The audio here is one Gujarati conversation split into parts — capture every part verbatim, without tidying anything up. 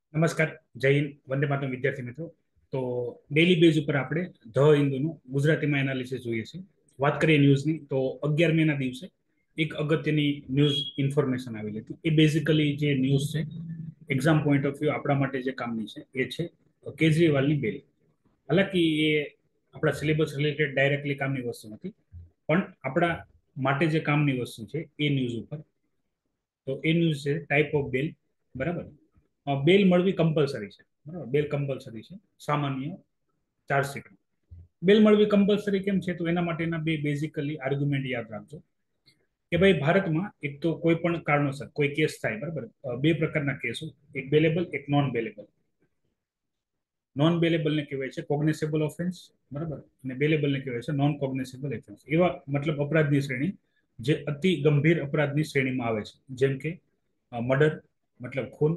નમસ્કાર. જય હિન્દ. વંદે માતરમ વિદ્યાર્થી મિત્રો. તો ડેલી બેઝ ઉપર આપણે ધ હિન્દુનું ગુજરાતીમાં એનાલિસિસ જોઈએ છીએ. વાત કરીએ ન્યૂઝની તો અગિયાર મે ના દિવસે એક અગત્યની ન્યૂઝ ઇન્ફોર્મેશન આવેલી હતી. એ બેઝિકલી જે ન્યૂઝ છે એક્ઝામ પોઈન્ટ ઓફ વ્યૂ આપણા માટે જે કામની છે એ છે કેજરીવાલની બેલ. હાલાકી એ આપણા સિલેબસ રિલેટેડ ડાયરેક્ટલી કામની વસ્તુ નથી, પણ આપણા માટે જે કામની વસ્તુ છે એ ન્યૂઝ ઉપર. તો એ ન્યૂઝ છે ટાઈપ ઓફ બેલ. બરાબર. બેલ મળવી કમ્પલસરી છે. બરાબર, બેલ કમ્પલસરી છે સામાન્ય ચાર્જશીટ. બેલ મળવી કમ્પલસરી કેમ છે? તો એના માટેના બે બેઝિકલી આર્ગ્યુમેન્ટ યાદ રાખજો કે ભાઈ ભારતમાં એક તો કોઈ પણ કારણોસર કોઈ કેસ થાય, બરાબર, બે પ્રકારના કેસો, એક બેલેબલ, એક નોન બેલેબલ. નોન બેલેબલ ને કહેવાય છે કોગ્નેસેબલ ઓફેન્સ, બરાબર, અને બેલેબલ ને કહેવાય છે નોન કોગ્નેસેબલ ઓફેન્સ. એવા મતલબ અપરાધની શ્રેણી જે અતિ ગંભીર અપરાધની શ્રેણીમાં આવે છે, જેમ કે મર્ડર મતલબ ખૂન,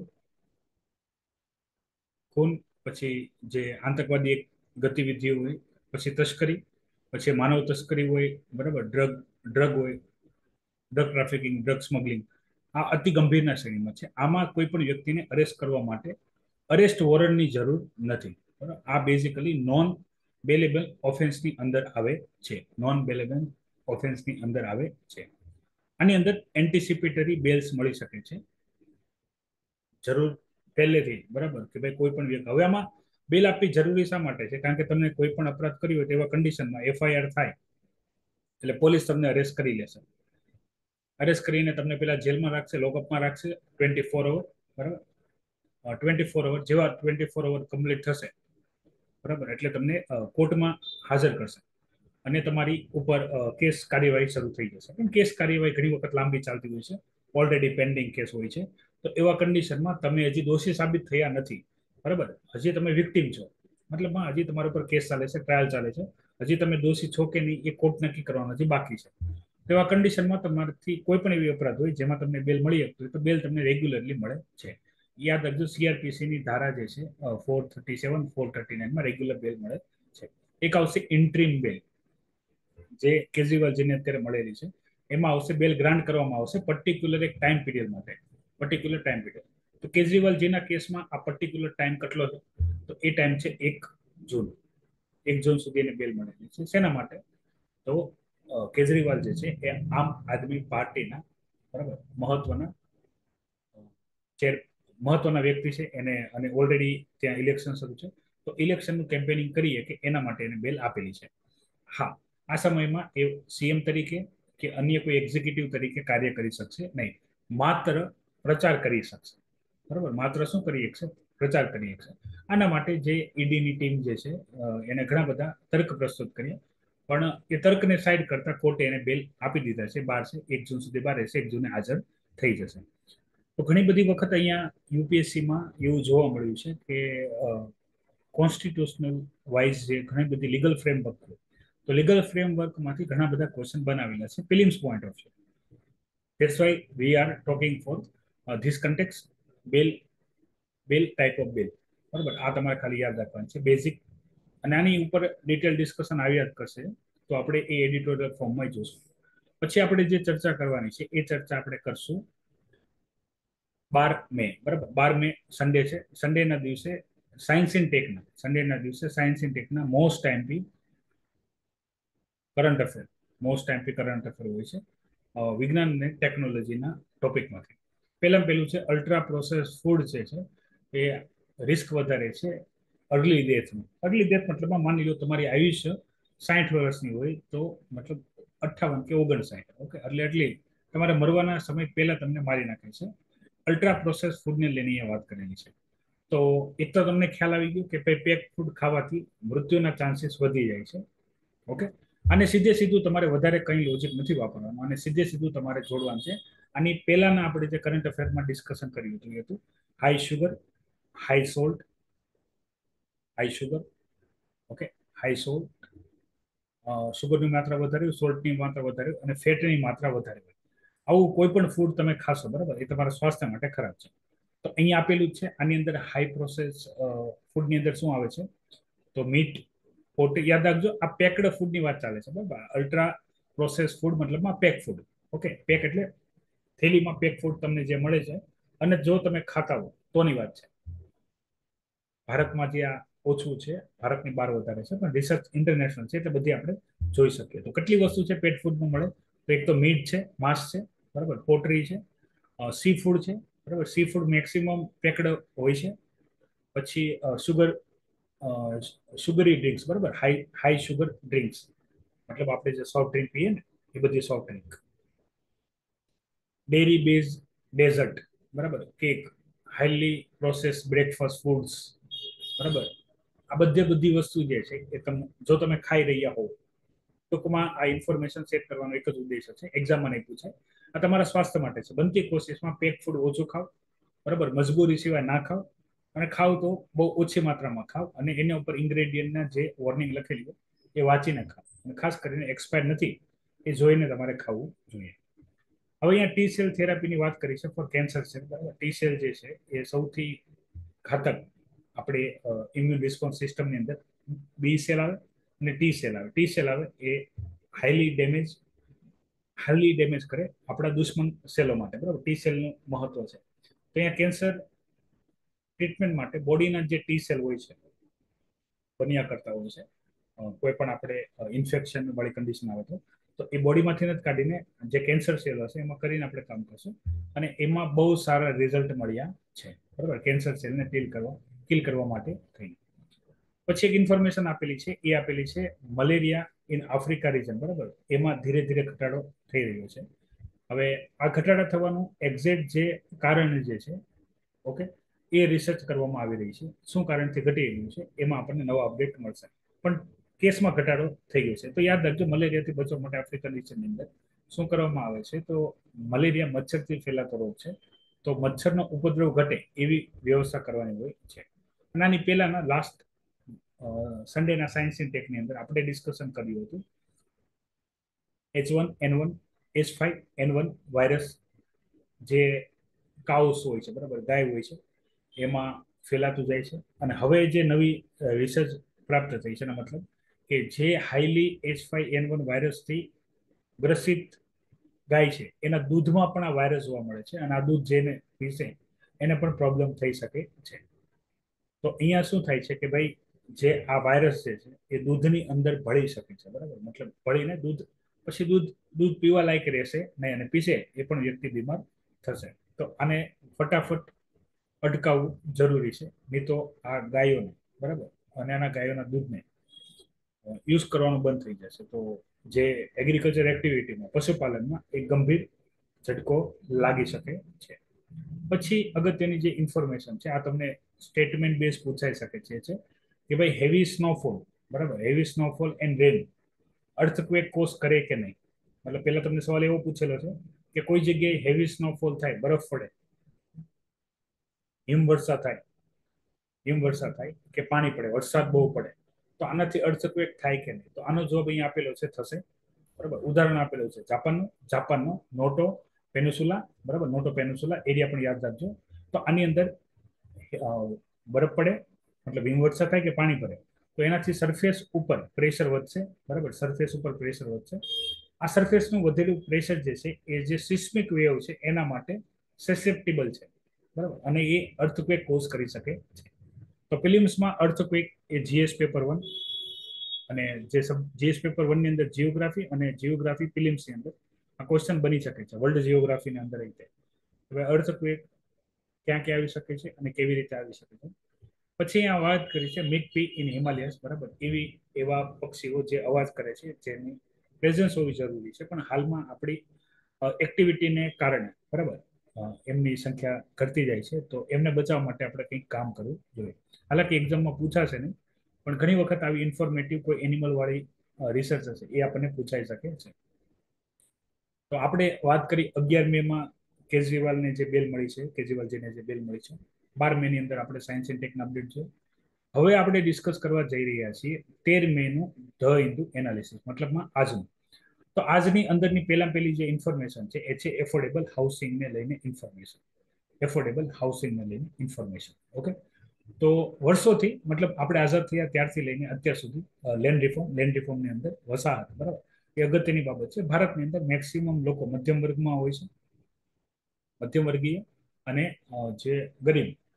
ખૂન પછી જે આતંકવાદી ગતિવિધિઓ હોય, પછી તસ્કરી, પછી માનવ તસ્કરી હોય, બરાબર, ડ્રગ ડ્રગ હોય, ડ્રગ ટ્રાફિકિંગ, ડ્રગ સ્મગલિંગ. આ અતિ ગંભીરના શ્રેણીમાં છે. આમાં કોઈ પણ વ્યક્તિને અરેસ્ટ કરવા માટે અરેસ્ટ વોરંટની જરૂર નથી. બરાબર, આ બેઝિકલી નોન બેલેબલ ઓફેન્સની અંદર આવે છે. નોન બેલેબલ ઓફેન્સની અંદર આવે છે. આની અંદર એન્ટિસિપેટરી બેલ્સ મળી શકે છે જરૂર પહેલેથી. બરાબર, કે ભાઈ કોઈ પણ વ્યક્તિ, હવે આમાં બેલ આપવી જરૂરી શા માટે છે? કારણ કે તમને કોઈ પણ અપરાધ કર્યો હોય તેવા કન્ડિશનમાં એફઆઈઆર થાય એટલે પોલીસ તમને અરેસ્ટ કરી લેશે. અરેસ્ટ કરીને તમને પેલા જેલમાં રાખશે, લોકઅપમાં રાખશે ટ્વેન્ટી ફોર અવર. બરાબર, ટ્વેન્ટી ફોર અવર જેવા ટ્વેન્ટી ફોર અવર કમ્પ્લીટ થશે, બરાબર, એટલે તમને કોર્ટમાં હાજર કરશે અને તમારી ઉપર કેસ કાર્યવાહી શરૂ થઈ જશે. પણ કેસ કાર્યવાહી ઘણી વખત લાંબી ચાલતી હોય છે, ઓલરેડી પેન્ડિંગ કેસ હોય છે. તો એવા કન્ડિશનમાં તમે હજી દોષી સાબિત થયા નથી, બરાબર, હજી તમે વિક્ટીમ છો, મતલબ હજી તમારા ઉપર કેસ ચાલે છે, ટ્રાયલ ચાલે છે, હજી તમે દોષી છો કે નહીં એ કોર્ટ નક્કી કરવાનું હજી બાકી છે. તેવા કન્ડિશનમાં તમારાથી કોઈ પણ એવી અપરાધ હોય જેમાં તમને બેલ મળી શકતું હોય તો બેલ તમને રેગ્યુલરલી મળે છે. યાદ રાખજો, સીઆરપીસીની ધારા જે છે four thirty seven four thirty નાઇનમાં રેગ્યુલર બેલ મળે છે. એક આવશે ઇન્ટ્રીમ બેલ, જે કેજરીવાલજીને અત્યારે મળેલી છે. એમાં આવશે બેલ ગ્રાન્ટ કરવામાં આવશે પર્ટિક્યુલર એક ટાઈમ પીરિયડ માટે, પર્ટિક્યુલર ટાઈમ પીરિયડ. તો કેજરીવાલજીના કેસમાં આ પર્ટિક્યુલર ટાઈમ કેટલો છે? તો એ ટાઈમ છે એક જૂન. એક જૂન સુધી એને બેલ મળેલી છે. શેના માટે? તો કેજરીવાલ જે છે એ આમ આદમી પાર્ટીના, બરાબર, મહત્વના ચેર મહત્વના વ્યક્તિ છે એને, અને ઓલરેડી ત્યાં ઇલેક્શન શરૂ છે. તો ઇલેક્શનનું કેમ્પેનિંગ કરીએ કે એના માટે એને બેલ આપેલી છે. હા, આ સમયમાં એ સીએમ તરીકે કે અન્ય કોઈ એક્ઝિક્યુટિવ તરીકે કાર્ય કરી શકશે નહીં, માત્ર પ્રચાર કરી શકશે. બરાબર, માત્ર શું કરી શકશે? પ્રચાર કરી શકશે. આના માટે જે ઈડીની ટીમ જે છે એને ઘણા બધા તર્ક પ્રસ્તુત કર્યા, પણ એ તર્કને સાઈડ કરતા કોર્ટે એને બેલ આપી દીધા છે. બાર છે, એક જૂન સુધી બાર રહેશે, એક જૂને હાજર થઈ જશે. તો ઘણી બધી વખત અહીંયા યુપીએસસીમાં એવું જોવા મળ્યું છે કે કોન્સ્ટિટ્યુશનલ વાઇઝ જે ઘણી બધી લીગલ ફ્રેમવર્ક, તો લીગલ ફ્રેમવર્કમાંથી ઘણા બધા ક્વેશ્ચન બનાવેલા છે prelims point of view. That's why we are talking for uh, this context, bail, bail type of bail. બરાબર, આ તમારે ખાલી યાદ રાખવાનું છે બેઝિક. અને આની ઉપર ડિટેલ ડિસ્કશન આવ્યા જ કરશે, તો આપણે એ એડિટોરિયલ ફોર્મમાં જોશું. પછી આપણે જે ચર્ચા કરવાની છે એ ચર્ચા આપણે કરશું બાર મે. બરાબર, બાર મે સન્ડે છે. સન્ડેના દિવસે સાયન્સ ઇન ટેકના સન્ડેના દિવસે સાયન્સ ઇન ટેકના મોસ્ટ ટાઈમથી કરંટ અફેર, મોસ્ટ ટાઈમથી કરંટ અફેર હોય છે વિજ્ઞાન અને ટેકનોલોજીના ટોપિકમાંથી. પહેલાં પહેલું છે અલ્ટ્રા પ્રોસેસ ફૂડ જે છે એ રિસ્ક વધારે છે અર્લી ડેથનું. અર્લી ડેથ મતલબમાં માની લો તમારી આયુષ્ય સાઠ વર્ષની હોય તો મતલબ અઠ્ઠાવન કે ઓગણસાઠ, ઓકે, એટલે એટલી તમારે મરવાના સમય પહેલા તમને મારી નાખે છે. અલ્ટ્રા પ્રોસેસ ફૂડને લઈને અહીંયા વાત કરેલી છે. તો એક તો તમને ખ્યાલ આવી ગયો કે પેક ફૂડ ખાવાથી મૃત્યુના ચાન્સીસ વધી જાય છે, ઓકે. અને સીધે સીધું તમારે વધારે કંઈ લોજિક નથી વાપરવાનું, અને સીધે સીધું તમારે જોડવાનું છે. આની પહેલાના આપણે જે કરંટ અફેરમાં ડિસ્કશન કર્યું હતું એ હતું high sugar, high salt, high sugar, okay, high salt, શુગરની માત્રા વધારે, સોલ્ટની માત્રા વધારે અને ફેટની માત્રા વધારે. આવું કોઈ પણ ફૂડ તમે ખાશો, બરાબર, એ તમારા સ્વાસ્થ્ય માટે ખરાબ છે. તો અહીંયા આપેલું જ છે. આની અંદર હાઈ પ્રોસેસ ફૂડની અંદર શું આવે છે? તો મીટ, પોટ, યાદ રાખજો આ પેકડ ફૂડની વાત ચાલે છે, બરાબર. અલ્ટ્રા પ્રોસેસ ફૂડ મતલબમાં પેક ફૂડ, ઓકે. પેક એટલે થેલીમાં પેક ફૂડ તમને જે મળે છે, અને જો તમે ખાતા હો તોની વાત છે. ભારતમાં જે આ ઓછું છે, ભારતની બહાર વધારે છે, પણ રિસર્ચ ઇન્ટરનેશનલ છે એટલે બધી આપણે જોઈ શકીએ. તો કેટલી વસ્તુ છે પેટ ફૂડમાં મળે? તો એક તો મીટ છે, માંસ છે, બરાબર, પોટ્રી છે, સી ફૂડ છે, બરાબર. સી ફૂડ મેક્સિમમ પેકડ હોય છે. પછી સુગર સુગરી ડ્રિંક્સ, બરાબર, હાઈ હાઈ શુગર ડ્રિંક્સ, મતલબ આપણે જે સોફ્ટ ડ્રિંક પીએ ને એ બધી soft drink. Dairy base dessert, બરાબર, cake, highly process breakfast foods, બરાબર. આ બધી બધી વસ્તુ જે છે એ તમે જો તમે ખાઈ રહ્યા હોવ, ટૂંકમાં આ ઇન્ફોર્મેશન સેટ કરવાનો એક જ ઉદ્દેશ છે, એક્ઝામમાં નહીં પૂછાય. આ તમારા સ્વાસ્થ્ય માટે છે. બનતી કોશિશમાં પેક ફૂડ ઓછું ખાવ, બરાબર, મજબૂરી સિવાય ના ખાવ, અને ખાવ તો બહુ ઓછી માત્રામાં ખાવ, અને એના ઉપર ઇન્ગ્રેડિયન્ટના જે વોર્નિંગ લખેલી હોય એ વાંચીને ખાવ, અને ખાસ કરીને એક્સપાયર નથી એ જોઈને તમારે ખાવું જોઈએ. હવે અહીંયા ટી સેલ થેરાપીની વાત કરી છે ફોર કેન્સર સેલ, બરાબર. ટી સેલ જે છે એ સૌથી ઘાતક આપણે ઇમ્યુન રિસ્પોન્સ સિસ્ટમની અંદર બી સેલ આવે અને ટી સેલ આવે. ટી સેલ આવે એ હાઈલી ડેમેજ હાઈલી ડેમેજ કરે આપણા દુશ્મન સેલો માટે, બરાબર. ટી સેલનું મહત્વ છે. તો અહીંયા કેન્સર ટ્રીટમેન્ટ માટે બોડીના જે ટી સેલ હોય છે બન્યા કરતા હોય છે, કોઈ પણ આપણે ઇન્ફેક્શન વાળી કન્ડિશન આવે તો તો એ બોડીમાંથી જ કાઢીને જે કેન્સર સેલ હશે એમાં કરીને આપણે કામ કરશું, અને એમાં બહુ સારા રિઝલ્ટ મળ્યા છે, બરાબર, કેન્સર સેલને કિલ કરવા કિલ કરવા માટે થઈને. પછી એક ઇન્ફોર્મેશન આપેલી છે, એ આપેલી છે મલેરિયા ઇન આફ્રિકા રીજન, બરાબર. એમાં ધીરે ધીરે ઘટાડો થઈ રહ્યો છે. હવે આ ઘટાડા થવાનું એક્ઝેક્ટ જે કારણ જે છે, ઓકે, એ રિસર્ચ કરવામાં આવી રહી છે. શું કારણથી ઘટી રહ્યું છે એમાં આપણને નવા અપડેટ મળશે, પણ કેસમાં ઘટાડો થઈ ગયો છે. તો યાદ રાખજો, મલેરિયાથી બચવા માટે આફ્રિકન રીજનની અંદર શું કરવામાં આવે છે, તો મલેરિયા મચ્છરથી ફેલાતો રોગ છે, તો મચ્છરનો ઉપદ્રવ ઘટે એવી વ્યવસ્થા કરવાની હોય છે. અને આની પહેલાના લાસ્ટ સન્ડેના સાયન્સ ઇન ટેકની અંદર આપણે ડિસ્કશન કર્યું હતું H one N one H five N one virus જે કાઉસ હોય છે, બરાબર, ગાય હોય છે, એમાં ફેલાતું જાય છે. અને હવે જે નવી રિસર્ચ પ્રાપ્ત થઈ છે એનો મતલબ કે જે highly H five N one વાયરસથી ગ્રસિત ગાય છે એના દૂધમાં પણ આ વાયરસ જોવા મળે છે, અને આ દૂધ જેને પીશે એને પણ પ્રોબ્લેમ થઈ શકે છે. તો અહીંયા શું થાય છે કે ભાઈ જે આ વાયરસ જે છે એ દૂધની અંદર ભળી શકે છે, બરાબર, મતલબ ભળીને દૂધ પછી દૂધ દૂધ પીવા લાયક રહેશે નહીં, અને પીશે એ પણ વ્યક્તિ બીમાર થશે. તો આને ફટાફટ અટકાવવું જરૂરી છે, નહીં તો આ ગાયોને, બરાબર, અને આના ગાયોના દૂધને યુઝ કરવાનું બંધ થઈ જશે. તો જે એગ્રીકલ્ચર એક્ટિવિટીમાં પશુપાલનમાં એક ગંભીર ઝટકો લાગી શકે છે. પછી અગત્યની જે ઇન્ફોર્મેશન છે, આ તમને સ્ટેટમેન્ટ બેઝ પૂછાઈ શકે છે કે ભાઈ હેવી સ્નોફોલ, બરાબર, heavy snowfall and rain earthquake cause કરે કે નહીં. મતલબ પહેલા તમને સવાલ એવો પૂછેલો છે કે કોઈ જગ્યાએ હેવી સ્નોફોલ થાય, બરફ પડે, હિમવર્ષા થાય હિમવર્ષા થાય કે પાણી પડે, વરસાદ બહુ પડે, તો આનાથી અર્થક્વેક થાય કે નહીં. તો આનો જવાબ અહીંયા આપેલો છે થશે, બરાબર. ઉદાહરણ આપેલું છે જાપાનનું, જાપાનનો નોટો પેનિસુલા, બરાબર, નોટો પેનિસુલા એરિયા પણ યાદ રાખજો. તો આની અંદર બરફ પડે, મતલબ હિમવર્ષા થાય કે પાણી પડે, તો એનાથી સરફેસ ઉપર પ્રેશર વધશે, બરાબર, સરફેસ ઉપર પ્રેશર વધશે. આ સરફેસનું વધેલું પ્રેશર જે છે એ જે સિસ્મિક વેવ છે એના માટે સસેપ્ટેબલ છે, બરાબર, અને એ અર્થક્વેક કોઝ કરી શકે છે. તો ફિલિમ્સમાં અર્થક્વેક એ જીએસ પેપર વન, અને જે જીએસ પેપર વન ની અંદર જીઓગ્રાફી અને જીઓગ્રાફી ફિલિમ્સની અંદર આ ક્વેશ્ચન બની શકે છે, વર્લ્ડ જીઓગ્રાફીની અંદર રીતે. હવે અર્થક્વેક ક્યાં ક્યાં આવી શકે છે અને કેવી રીતે આવી શકે છે. પછી આ વાત કરી છે મિગપી ઇન હિમાલયસ, બરાબર, એવી એવા પક્ષીઓ જે અવાજ કરે છે જેની પ્રેઝન્સ હોવી જરૂરી છે, પણ હાલમાં આપણી એક્ટિવિટીને કારણે, બરાબર, એમની સંખ્યા ઘટતી જાય છે. તો એમને બચાવવા માટે આપણે કંઈક કામ કરવું જોઈએ. હાલાકી એક્ઝામમાં પૂછાશે નહીં, પણ ઘણી વખત આવી ઇન્ફોર્મેટિવ કોઈ એનિમલ વાળી રિસર્ચ હશે એ આપણને પૂછાઈ શકે છે. તો આપણે વાત કરી અગિયાર મે માં કેજરીવાલને જે બેલ મળી છે, કેજરીવાલજીને જે બેલ મળી છે. બાર મે ની અંદર આપણે સાયન્સ એન્ડ ટેકના અપડેટ છે. હવે આપણે ડિસ્કસ કરવા જઈ રહ્યા છીએ તેર મે નું ધ હિન્દુ એનાલિસિસ, મતલબમાં આજનું. તો આજની અંદરની પહેલા પહેલી જે ઇન્ફોર્મેશન છે એ છે એફોર્ડેબલ હાઉસિંગને લઈને ઇન્ફોર્મેશન. એફોર્ડેબલ હાઉસિંગને લઈને ઇન્ફોર્મેશન, ઓકે. તો વર્ષોથી, મતલબ આપણે આઝાદ થયા ત્યારથી લઈને અત્યાર સુધી લેન્ડ રિફોર્મ લેન્ડ રિફોર્મની અંદર વસાહત, બરાબર, એ અગત્યની બાબત છે. ભારતની અંદર મેક્સિમમ લોકો મધ્યમ વર્ગમાં હોય છે, મધ્યમ વર્ગીય અને જે ગરીબ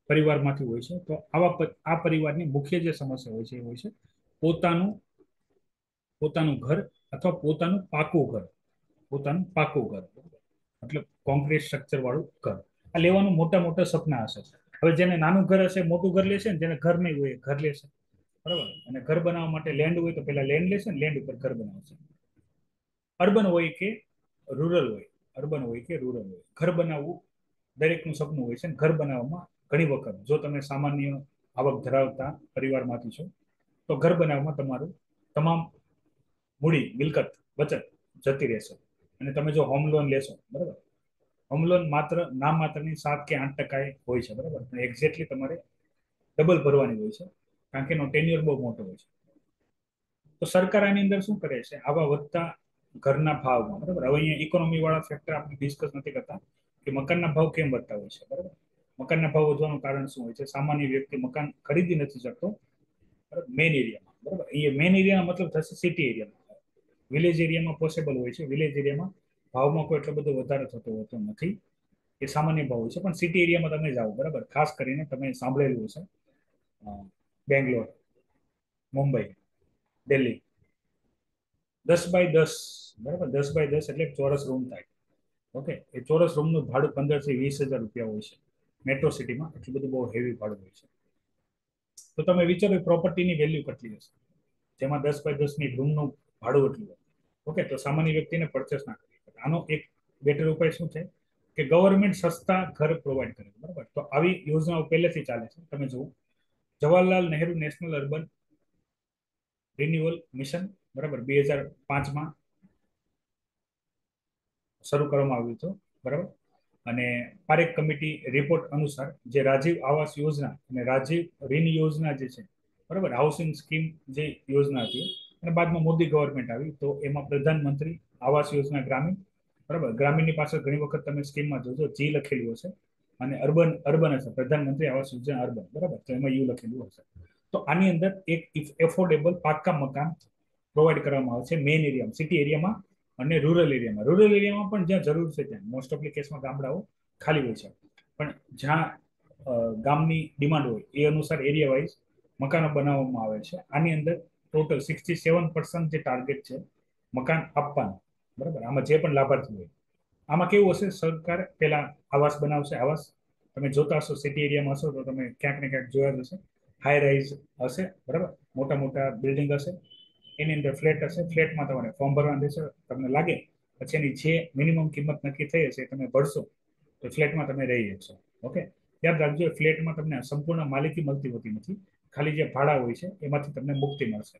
પરિવારમાંથી હોય છે. તો આવા આ પરિવારની મુખ્ય જે સમસ્યા હોય છે એ હોય છે પોતાનું પોતાનું ઘર અથવા પોતાનું પાકું ઘર, પોતાનું પાકું ઘર મતલબ કોન્ક્રીટ સ્ટ્રક્ચર વાળું ઘર. આ લેવાનું મોટા મોટા સપના હશે. હવે જેને નાનું ઘર હશે મોટું ઘર લેશે ને, જેને ઘર નહીં હોય ઘર લેશે, બરાબર. અને ઘર બનાવવા માટે લેન્ડ હોય તો પેલા લેન્ડ લેશે ને લેન્ડ ઉપર ઘર બનાવશે. અર્બન હોય કે રૂરલ હોય, અર્બન હોય કે રૂરલ હોય, ઘર બનાવવું દરેકનું સપનું હોય છે. ઘર બનાવવામાં ઘણી વખત જો તમે સામાન્ય આવક ધરાવતા પરિવારમાંથી છો તો ઘર બનાવવામાં તમારું તમામ મૂડી મિલકત બચત જતી રહેશે. અને તમે જો હોમ લોન લેશો, બરાબર, હોમ લોન માત્ર નામ માત્રની સાત કે આઠ ટકા હોય છે, બરાબર, પણ એક્ઝેક્ટલી તમારે ડબલ ભરવાની હોય છે, કારણ કે એનો ટેન્યુઅર બહુ મોટો હોય છે. તો સરકાર આની અંદર શું કરે છે, આવા વધતા ઘરના ભાવમાં, બરાબર, હવે અહીંયા ઇકોનોમી વાળા ફેક્ટર આપણે ડિસ્કસ નથી કરતા કે મકાનના ભાવ કેમ વધતા હોય છે, બરાબર. મકાનના ભાવ વધવાનું કારણ શું હોય છે? સામાન્ય વ્યક્તિ મકાન ખરીદી નથી શકતો, બરાબર, મેઇન એરિયામાં, બરાબર. અહીંયા મેઇન એરિયાનો મતલબ થશે સિટી એરિયામાં. વિલેજ એરિયામાં પોસિબલ હોય છે, વિલેજ એરિયામાં ભાવમાં કોઈ એટલો બધો વધારો થતો હોતો નથી, એ સામાન્ય ભાવ હોય છે. પણ સિટી એરિયામાં તમે જાઓ, બરાબર, ખાસ કરીને તમે સાંભળેલું હશે બેંગ્લોર, મુંબઈ, દિલ્હી, દસ બાય દસ, બરાબર, દસ બાય દસ એટલે ચોરસ રૂમ થાય. ઓકે, એ ચોરસ રૂમનું ભાડું પંદર થી વીસ હજાર રૂપિયા હોય છે. મેટ્રો સિટીમાં એટલું બધું બહુ હેવી ભાડું હોય છે. તો તમે વિચારો પ્રોપર્ટીની વેલ્યુ કેટલી હશે, જેમાં દસ બાય દસ ની રૂમનું ભાડું એટલું હોય. ઓકે, તો સામાન્ય વ્યક્તિને પરચેસ ના કરી શકે. આનો એક બેટર ઉપાય શું છે કે ગવર્મેન્ટ સસ્તા ઘર પ્રોવાઈડ કરે, બરાબર. તો આવી યોજનાઓ પહેલેથી ચાલે છે. તમે જુઓ, Jawaharlal Nehru national urban renewal mission, બરાબર, બે હજાર પાંચમાં શરૂ કરવામાં આવ્યું હતું, બરાબર. અને પારેખ કમિટી રિપોર્ટ અનુસાર જે રાજીવ આવાસ યોજના અને રાજીવ રિન યોજના જે છે, બરાબર, હાઉસિંગ સ્કીમ જે યોજના હતી, અને બાદમાં મોદી ગવર્મેન્ટ આવી તો એમાં પ્રધાનમંત્રી આવાસ યોજના ગ્રામીણ, બરાબર, ગ્રામીણની પાસે ઘણી વખત તમે સ્કીમમાં જોજો જી લખેલું હશે, અને અર્બન અર્બન હશે, પ્રધાનમંત્રી આવાસ યોજના અર્બન, બરાબર, તો એમાં યુ લખેલું હશે. તો આની અંદર એક એફોર્ડેબલ પાકા મકાન પ્રોવાઈડ કરવામાં આવે છે મેઇન એરિયામાં, સિટી એરિયામાં અને રૂરલ એરિયામાં. રૂરલ એરિયામાં પણ જ્યાં જરૂર છે ત્યાં, મોસ્ટ ઓફ કેસમાં ગામડાઓ ખાલી હોય છે, પણ જ્યાં ગામની ડિમાન્ડ હોય એ અનુસાર એરિયા વાઇઝ મકાનો બનાવવામાં આવે છે. આની અંદર ટોટલ સિક્સટી સેવન પર્સન્ટ જે ટાર્ગેટ છે મકાન આપવાનું, બરાબર. આમાં જે પણ લાભાર્થી હોય, આમાં કેવું હશે, સરકાર પેલા આવાસ બનાવશે. આવાસ તમે જોતા હશો, સિટી એરિયામાં હશો તો તમે ક્યાંક ને ક્યાંક જોયા હશે, હાઈ રાઇઝ હશે, બરાબર, મોટા મોટા બિલ્ડિંગ હશે, એની અંદર ફ્લેટ હશે. ફ્લેટમાં તમારે ફોર્મ ભરવાનું રહેશે. તમને લાગે પછી એની જે મિનિમમ કિંમત નક્કી થઈ હશે તમે ભરશો તો ફ્લેટમાં તમે રહી જશો. ઓકે, યાદ રાખજો, ફ્લેટમાં તમને સંપૂર્ણ માલિકી મળતી હોતી નથી, ખાલી જે ભાડા હોય છે એમાંથી તમને મુક્તિ મળશે.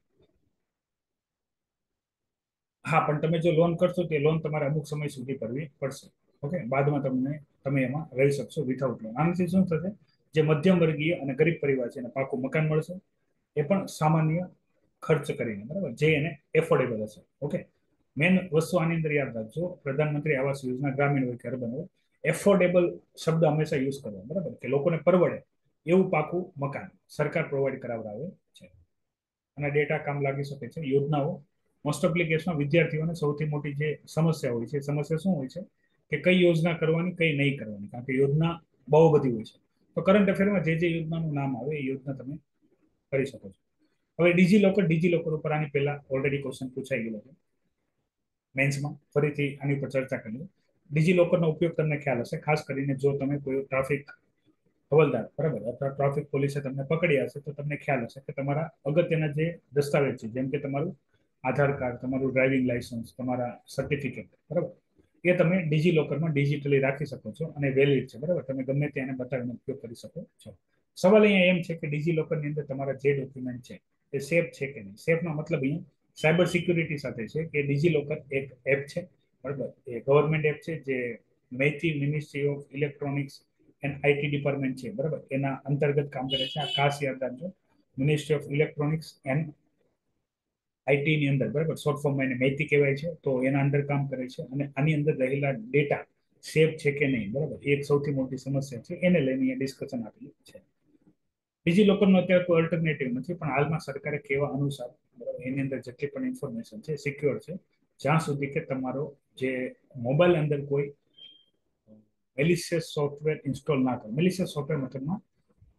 હા, પણ તમે જો લોન કરશો તો લોન તમારે અમુક સમય સુધી ભરવી પડશે. ઓકે, બાદમાં તમને તમે એમાં રહી શકશો વિથઆઉટ લોન. આનાથી શું થશે, જે મધ્યમ વર્ગીય અને ગરીબ પરિવાર છે એને પાકું મકાન મળશે, એ પણ સામાન્ય ખર્ચ કરીને, બરાબર, જે એને એફોર્ડેબલ હશે. ઓકે, મેન વસ્તુ આની અંદર યાદ રાખજો, પ્રધાનમંત્રી આવાસ યોજના ગ્રામીણ હોય કે અર્બન હોય, એફોર્ડેબલ શબ્દ હંમેશા યુઝ કરવો, બરાબર, કે લોકોને પરવડે એવું પાકું મકાન સરકાર પ્રોવાઈડ કરાવડાવે છે. અને ડેટા કામ લાગી શકે છે. યોજનાઓ મોસ્ટ ઓફલી કેસમાં વિદ્યાર્થીઓને સૌથી મોટી જે સમસ્યા હોય છે, સમસ્યા શું હોય છે કે કઈ યોજના કરવાની કઈ નહીં કરવાની, કારણ કે યોજના બહુ બધી હોય છે. તો કરંટ અફેરમાં જે જે યોજનાનું નામ આવે એ યોજના તમે કરી શકો છો. હવે ડીજી લોકર, ડીજી લોકર ઉપર આની પહેલા ઓલરેડી ક્વેશ્ચન પૂછાઈ ગયેલો છે મેન્સમાં, ફરીથી આની ઉપર ચર્ચા કરીએ. ડીજી લોકરનો ઉપયોગ તમને ખ્યાલ હશે, ખાસ કરીને જો તમે કોઈ ટ્રાફિક હવલદાર, બરાબર, અથવા ટ્રાફિક પોલીસે તમને પકડ્યા હશે તો તમને ખ્યાલ હશે કે તમારા અગત્યના જે દસ્તાવેજ છે, જેમ કે તમારું આધાર કાર્ડ, તમારું ડ્રાઇવિંગ લાયસન્સ, તમારા સર્ટિફિકેટ, બરાબર, એ તમે ડીજી લોકરમાં ડિજિટલી રાખી શકો છો અને વેલિડ છે, બરાબર, તમે ગમે ત્યાં એને બતાવીને ઉપયોગ કરી શકો છો. સવાલ અહીંયા એમ છે કે ડીજી લોકરની અંદર તમારા જે ડોક્યુમેન્ટ છે એ સેફ છે કે નહીં. સેફનો મતલબ અહીંયા સાયબર સિક્યુરિટી સાથે છે કે ડીજી લોકર એક એપ છે, બરાબર, એ ગવર્મેન્ટ એપ છે જે મેથી ministry of electronics and IT department છે, બરાબર, એના અંતર્ગત કામ કરે છે. આ ખાસ યાદ રાખજો, ministry of electronics and IT ની અંદર, બરાબર, શોર્ટ ફોર્મમાં એને મેથી કહેવાય છે. તો એના અંદર કામ કરે છે અને આની અંદર રહેલા ડેટા સેફ છે કે નહીં, બરાબર, એક સૌથી મોટી સમસ્યા છે, એને લઈને ડિસ્કશન આપેલું છે. ડીજી લોકરનો અત્યારે કોઈ અલ્ટરનેટિવ નથી, પણ હાલમાં સરકારે કહેવા અનુસાર, બરાબર, એની અંદર જેટલી પણ ઇન્ફોર્મેશન છે સિક્યોર છે, જ્યાં સુધી કે તમારો જે મોબાઈલ અંદર કોઈ મેલિશિયસ સોફ્ટવેર ઇન્સ્ટોલ ના કરો. મેલિશિયસ સોફ્ટવેર મતલબમાં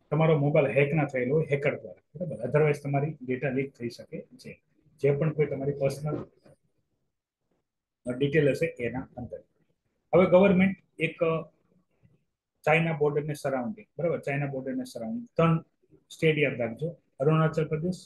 તમારો મોબાઈલ હેક ના થયેલો હોય હેકર દ્વારા, બરાબર. અધરવાઇઝ તમારી ડેટા લીક થઈ શકે છે, જે પણ કોઈ તમારી પર્સનલ ડિટેલ હશે એના અંદર. હવે ગવર્મેન્ટ એક ચાઇના બોર્ડરને સરાઉન્ડિંગ, બરાબર, ચાઇના બોર્ડરને સરાઉન્ડિંગ ત્રણ સ્ટેટ યાદ રાખજો. અરુણાચલ પ્રદેશ,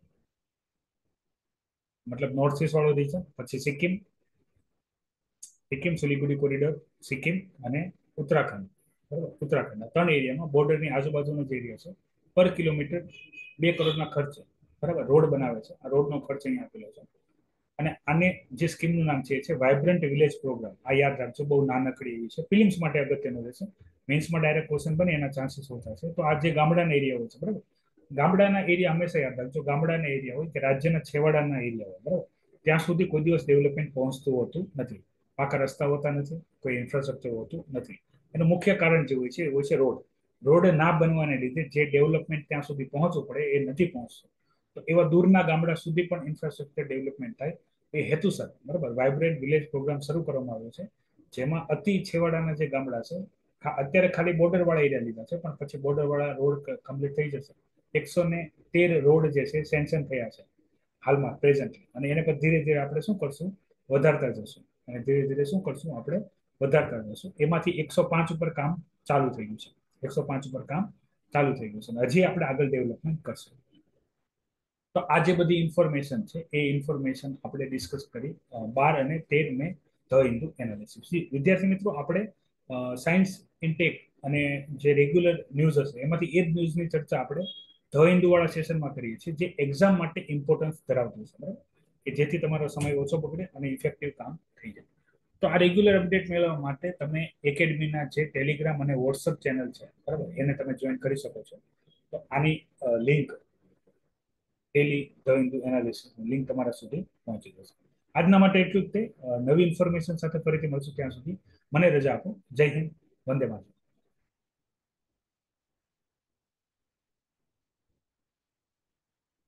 મતલબ નોર્થ ઇસ્ટ વાળો રીજન, પછી સિક્કિમ, સિક્કિમ સિલિગુડી કોરિડોર, સિક્કિમ અને ઉત્તરાખંડ, બરાબર. ઉત્તરાખંડ ત્રણ એરિયામાં બોર્ડરની આજુબાજુનો જે એરિયા છે, પર કિલોમીટર બે કરોડના ખર્ચે, બરાબર, રોડ બનાવે છે. આ રોડનો ખર્ચ અહીંયા આપેલો છે. અને આને જે સ્કીમનું નામ છે એ છે વાઇબ્રન્ટ વિલેજ પ્રોગ્રામ. આ યાદ રાખજો, બહુ નાનકડી એવી છે, ફિલિમ્સ માટે અગત્યનું રહેશે. મેન્સમાં ડાયરેક્ટ ક્વેશ્ચન બને એના ચાન્સીસ ઓછા છે. તો આ જે ગામડાના એરિયા હોય છે, બરાબર, ગામડાના એરિયા હંમેશા યાદ રાખજો, ગામડાના એરિયા હોય કે રાજ્યના છેવાડાના એરિયા હોય, બરાબર, ત્યાં સુધી કોઈ દિવસ ડેવલપમેન્ટ પહોંચતું હોતું નથી. પાકા રસ્તા હોતા નથી, કોઈ ઇન્ફ્રાસ્ટ્રક્ચર હોતું નથી. એનું મુખ્ય કારણ જે હોય છે એ હોય છે રોડ. રોડ ના બનવાને લીધે જે ડેવલપમેન્ટ ત્યાં સુધી પહોંચવું પડે એ નથી પહોંચતું. તો એવા દૂરના ગામડા સુધી પણ ઇન્ફ્રાસ્ટ્રક્ચર ડેવલપમેન્ટ થાય એ હેતુસર, બરાબર, વાઇબ્રન્ટ વિલેજ પ્રોગ્રામ શરૂ કરવામાં આવ્યો છે, જેમાં અતિ છેવાડાના જે ગામડા છે, અત્યારે ખાલી બોર્ડર વાળા એરિયા લીધા છે, પણ પછી બોર્ડર વાળા રોડ કમ્પ્લીટ થઈ જશે. એકસો ને તેર રોડ જે છે સેન્કશન થયા છે હાલમાં પ્રેઝન્ટલી, અને એને પર ધીરે ધીરે આપણે શું કરશું, વધારતા જશું. અને ધીરે ધીરે શું કરશું, આપણે વધારતા જશું. એમાંથી એકસો પાંચ ઉપર કામ ચાલુ થઈ ગયું છે, એકસો પાંચ ઉપર કામ ચાલુ થઈ ગયું છે, હજી આપણે આગળ ડેવલપમેન્ટ કરશું. તો આ જે બધી ઇન્ફોર્મેશન છે એ ઇન્ફોર્મેશન આપણે ડિસ્કસ કરી બાર અને તેર મે ધ હિન્દુ એનાલિસિસ. વિદ્યાર્થી મિત્રો, આપણે સાયન્સ ઇન્ટેક અને જે રેગ્યુલર ન્યૂઝ હશે એમાંથી એ જ ન્યૂઝની ચર્ચા આપણે ધ હિન્દુ વાળા સેશનમાં કરીએ છીએ, જે એક્ઝામ માટે ઇમ્પોર્ટન્સ ધરાવતું છે, બરાબર, કે જેથી તમારો સમય ઓછો બગડે અને ઇફેક્ટિવ કામ થઈ જાય. તો આ રેગ્યુલર અપડેટ મેળવવા માટે તમે એકેડમીના જે ટેલિગ્રામ અને વોટ્સઅપ ચેનલ છે, બરાબર, એને તમે જોઈન કરી શકો છો. તો આની link daily the Hindu analysis link તમારા સુધી પહોંચી જશે. આજના માટે એટલું જ તે. નવી ઇન્ફોર્મેશન સાથે ફરીથી મળશું, ત્યાં સુધી મને રજા આપો. જય હિન્દ, વંદે માતરમ.